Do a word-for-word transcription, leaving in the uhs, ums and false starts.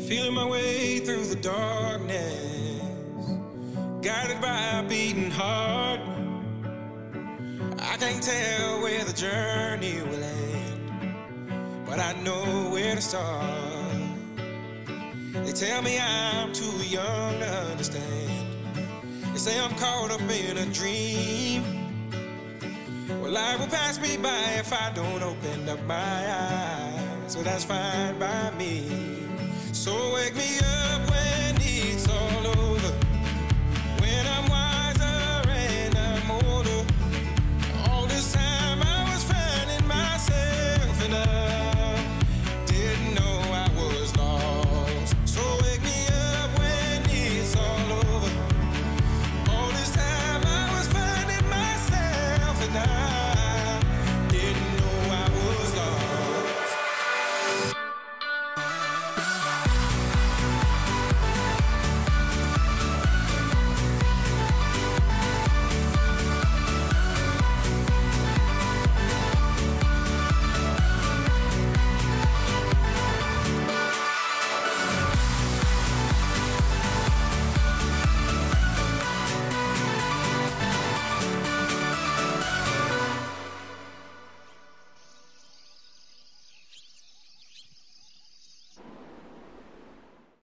Feeling my way through the darkness, guided by a beating heart. I can't tell where the journey will end, but I know where to start. They tell me I'm too young to understand. They say I'm caught up in a dream. Well, life will pass me by if I don't open up my eyes, so that's fine by me. So wake me up when it's all over.